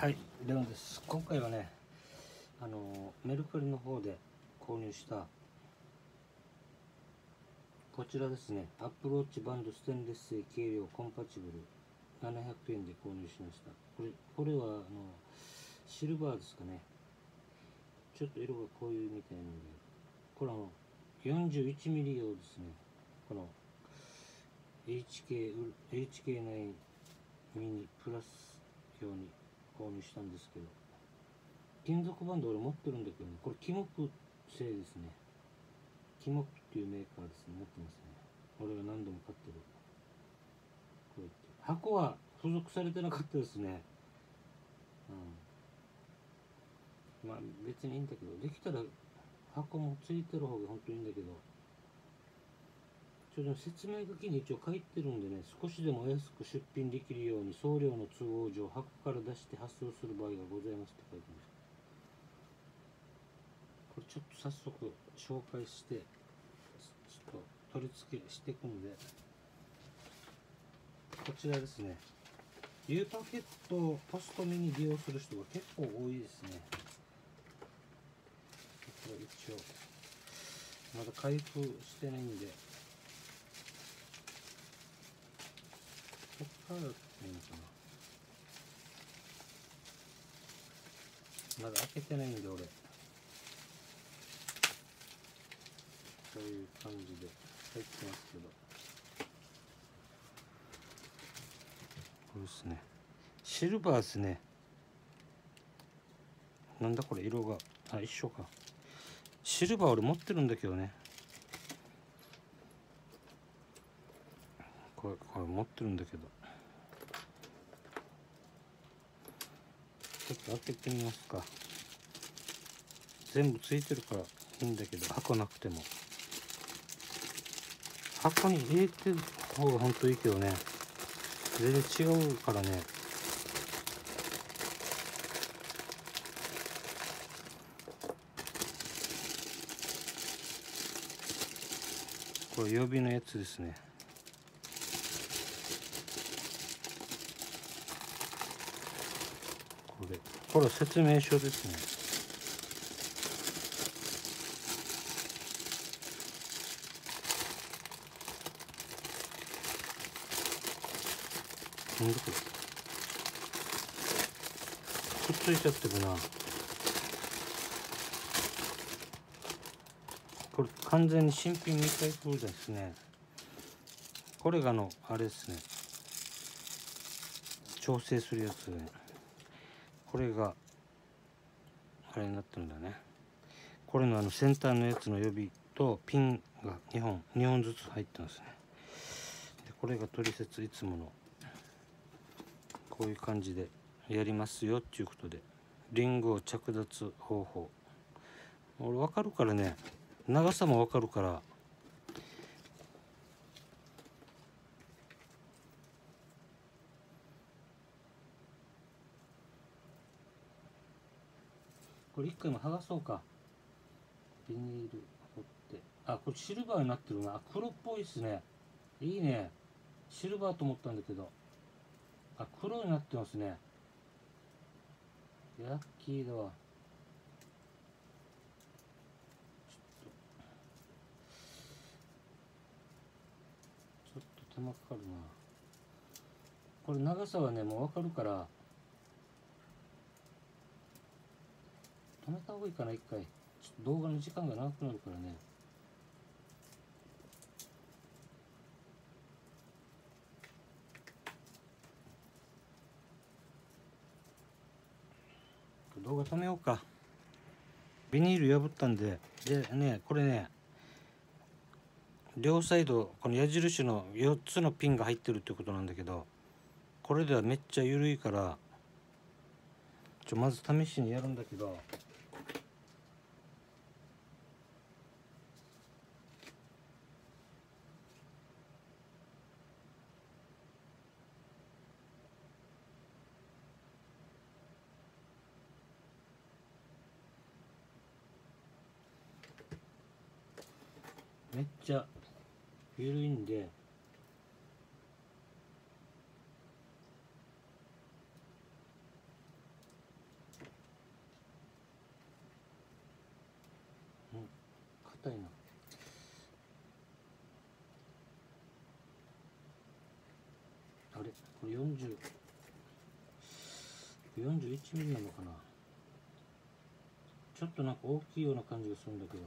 はい、レオンです。今回はね、メルカリの方で購入したこちらですね、アップルウォッチバンドステンレス製軽量コンパチブル700円で購入しました。これはシルバーですかね。ちょっと色がこういうみたいなので、これ41ミリ用ですね。この HK9 ミニプラス用に購入したんですけど、金属バンド俺持ってるんだけどね、これキモク製ですね。キモクっていうメーカーですね。持ってますね。俺が何度も買ってる。こうやって箱は付属されてなかったですね。まあ別にいいんだけど、できたら箱もついてる方が本当にいいんだけど、説明書きに一応書いてるんでね、少しでもお安く出品できるように送料の都合上箱から出して発送する場合がございますって書いてます。これちょっと早速紹介して、ちょっと取り付けしていくんで、こちらですね。Uパケットをポスト目に利用する人が結構多いですね。これ一応まだ開封してないんで、こっからだっていいのかな。まだ開けてないんで俺、こういう感じで入ってますけど、これですね、シルバーですね。なんだこれ、色が一緒か。シルバー俺持ってるんだけどね、これ持ってるんだけど、ちょっと開けてみますか。全部ついてるからいいんだけど、箱なくても箱に入れてる方が本当いいけどね、全然違うからね。これ予備のやつですね。これ説明書ですね。なんだこれ、くっついちゃってるな。これ完全に新品未開封ですね。これがあれですね、調整するやつで、これがあれになってるんだね。これの先端のやつの予備とピンが2本ずつ入ってますね。でこれが取説、いつものこういう感じでやりますよっていうことで、リングを着脱方法、俺分かるからね、長さも分かるから、これ一回も剥がそうか。ビニール取って、これシルバーになってるな。黒っぽいですね。いいね。シルバーと思ったんだけど、黒になってますね。ラッキーだわ。ちょっと手間かかるな。これ長さはね、もう分かるから、止めた方がいいかな、一回。ちょっと動画の時間が長くなるからね。動画止めようか。ビニール破ったんで、ね、これね、両サイドこの矢印の4つのピンが入ってるってことなんだけど、これではめっちゃ緩いから、まず試しにやるんだけど、めっちゃ緩いんで、 硬いな。あれこれ41ミリなのかな。ちょっとなんか大きいような感じがするんだけど。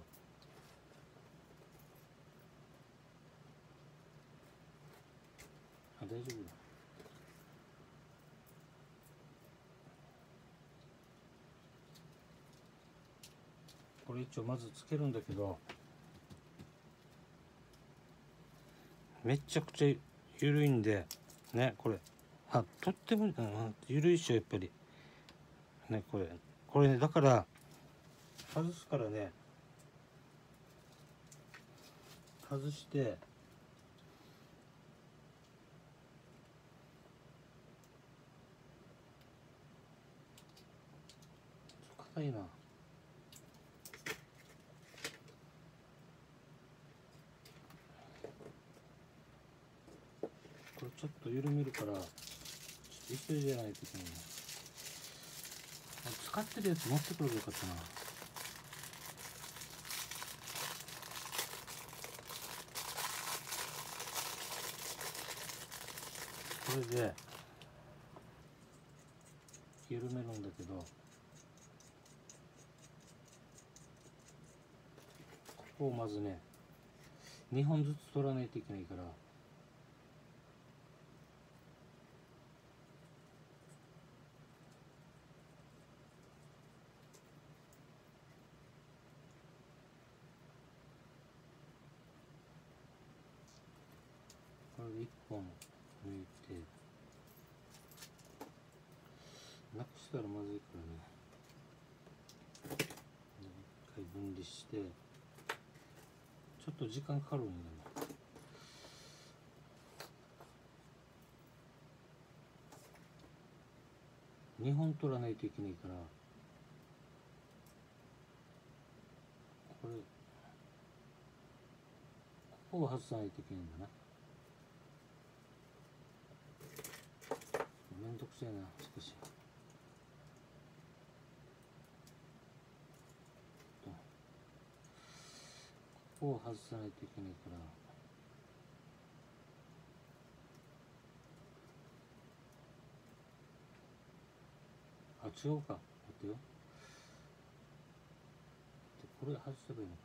あ、大丈夫だ。これ一応まずつけるんだけど、めちゃくちゃ緩いんでね。これとっても緩いっしょやっぱりね。これね、だから外すからね、外して硬いな。これちょっと緩めるから、ちょっと急いでないといけないな。使ってるやつ持ってくればよかったな。これで緩めるんだけど、ここをまずね2本ずつ取らないといけないから、これで1本抜いて、なくしたらまずいからね。一回分離して、ちょっと時間かかるんだな。2本取らないといけないから、ここを外さないといけないんだな。めんどくせえな、しかし。ここを外さないといけないから、違うか。待ってよ。これ外せばいいのか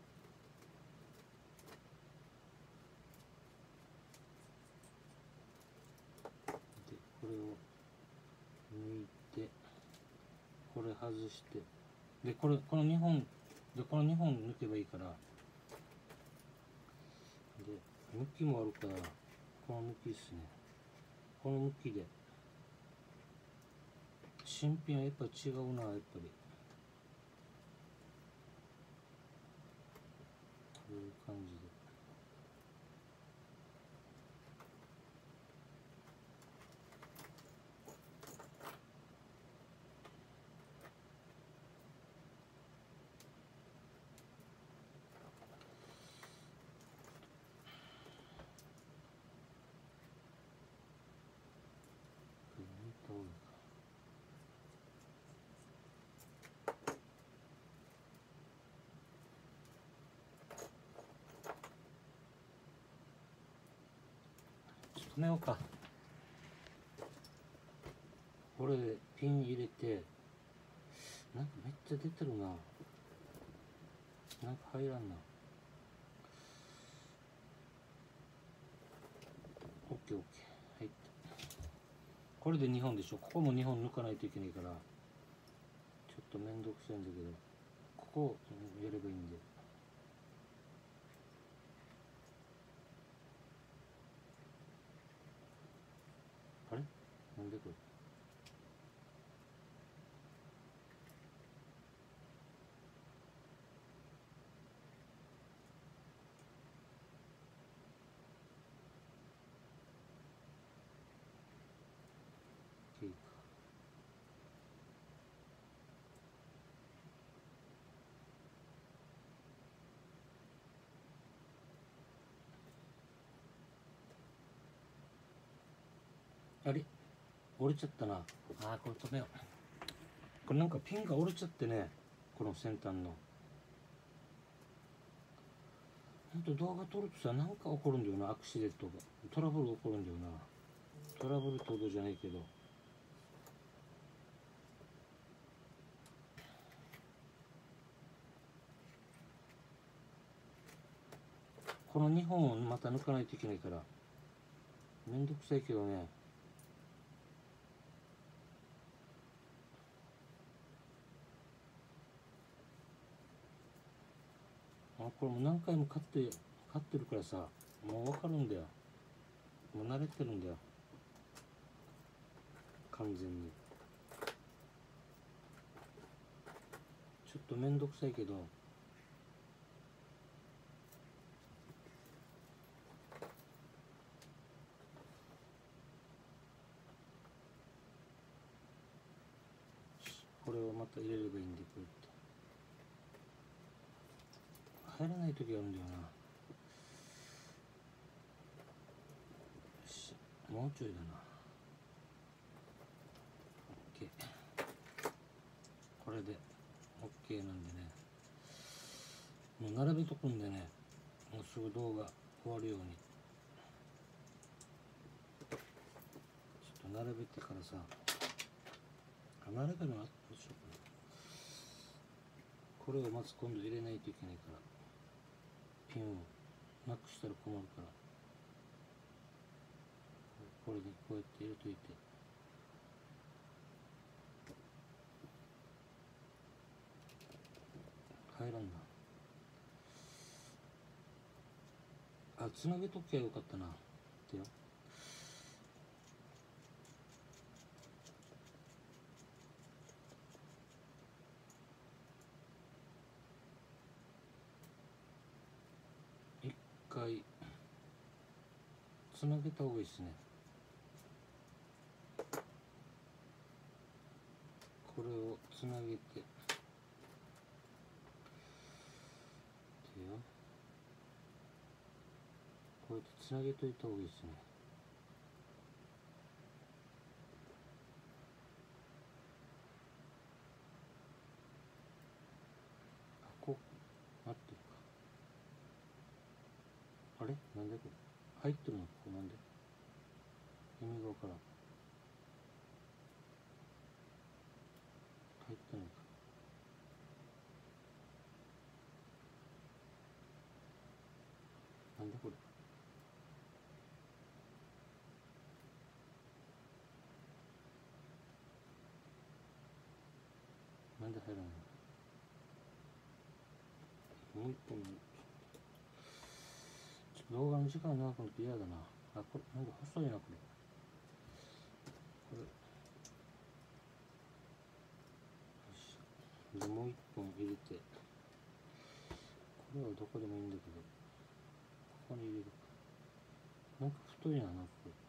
な。でこれを抜いて、これ外して、でこの2本で、この2本抜けばいいから、で向きもあるから、この向きですね。この向きで新品はやっぱ違うな。やっぱりこういう感じで。止めようか。これでピン入れて、なんかめっちゃ出てるな。なんか入らんな。オッケーオッケー。入った。これで2本でしょ。ここも2本抜かないといけないから、ちょっとめんどくさいんだけど、ここをやればいいんで。あれなんでこれ。いいか。あれ折れちゃったな。これ止めよう。これなんかピンが折れちゃってね、この先端の。 ほんと動画撮るとさ、なんか起こるんだよな、アクシデントが。トラブル起こるんだよな。トラブルってほどじゃないけど。この2本をまた抜かないといけないから、めんどくさいけどね。これも何回も買ってるからさ、もう分かるんだよ。もう慣れてるんだよ。完全に。ちょっとめんどくさいけど、これをまた入れればいいんで、こうやって入らない時あるんだよな。よし、もうちょいだな。 OK、 これで OK なんでね、もう並べとくんでね、もうすぐ動画終わるようにちょっと並べてからさ、並べるのはどうしようかな。これをまず今度入れないといけないから、ピンをなくしたら困るから、これでこうやって入れといて、入らんなあ。つなげときゃよかったなってよ。一回つなげた方がいいですね。これをつなげてよ、こうやってつなげといた方がいいですね。こうなってるか。あれなんでこれ入ってるの、ここなんで意味がわからん。入ってないか。なんでこれ。なんで入らないの。もう一本、ちょっと動画の時間長くなって嫌だな。あ、これなんか細いな、これ。これよし、でもう一本入れて、これはどこでもいいんだけど、ここに入れるか。なんか太いな、なんかこれ。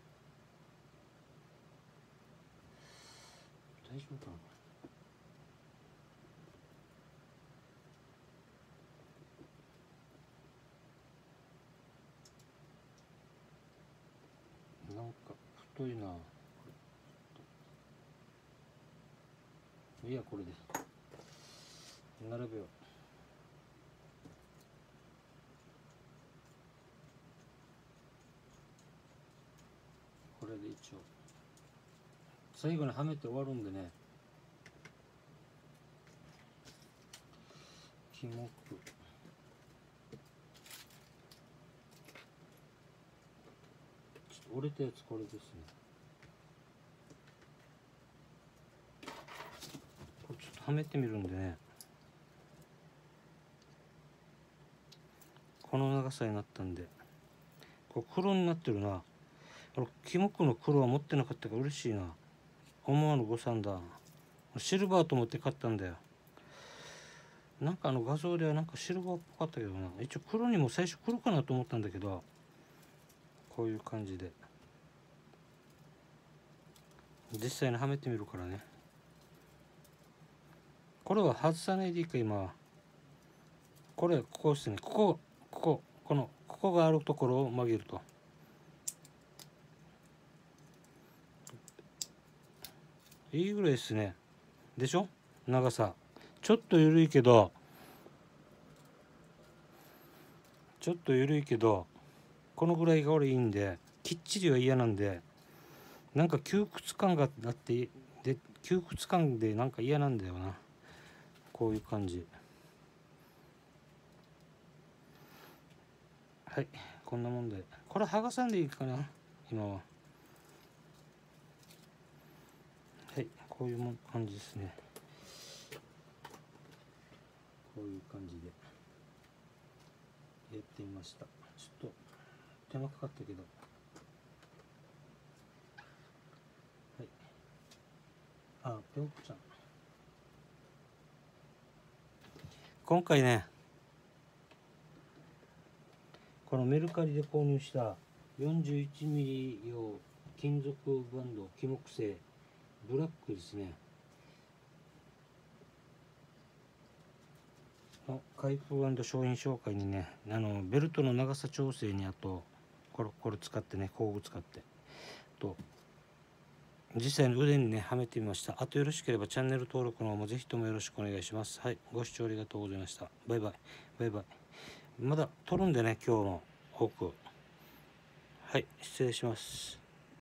大丈夫かな、これ。なんか太いな。いや、これで並べよう。これで一応最後にはめて終わるんでね。キモくちょっと折れたやつこれですね。これちょっとはめてみるんでね、この長さになったんで、これ黒になってるな。キモクの黒は持ってなかったから嬉しいな。思わぬ誤算だ。シルバーと思って買ったんだよ。なんか画像ではなんかシルバーっぽかったけどな。一応黒にも最初黒かなと思ったんだけど、こういう感じで実際にはめてみるからね。これは外さないでいいか今は。これここですね。ここがあるところを曲げると。いいぐらいですね。でしょ。長さちょっと緩いけど、 ちょっと緩いけどこのぐらいが俺いいんで、きっちりは嫌なんで、なんか窮屈感があって、で窮屈感でなんか嫌なんだよな、こういう感じ。はい、こんなもんで、これ剥がさんでいいかな今は。はい、こういう感じですね。こういう感じでやってみました。ちょっと手間かかったけど、はい。あ、ぴょんこちゃん、今回ね、このメルカリで購入した 41mm 用金属バンド木木製ブラックですねの開封&商品紹介にね、ベルトの長さ調整に、あとこれ使ってね、工具使ってと実際に腕にねはめてみました。あとよろしければチャンネル登録の方もぜひともよろしくお願いします。はい、ご視聴ありがとうございました。バイバイバイバイ。まだ撮るんでね、今日の多く。はい、失礼します。